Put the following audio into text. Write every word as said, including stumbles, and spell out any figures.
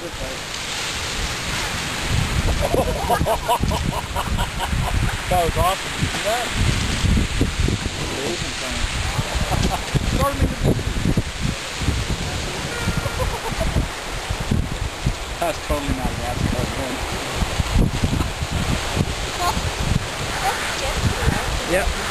this way. That was awesome. Did you see that? Amazing thing. Start him in the business. That's totally not a gas car, man. That's gentle, right? Yep.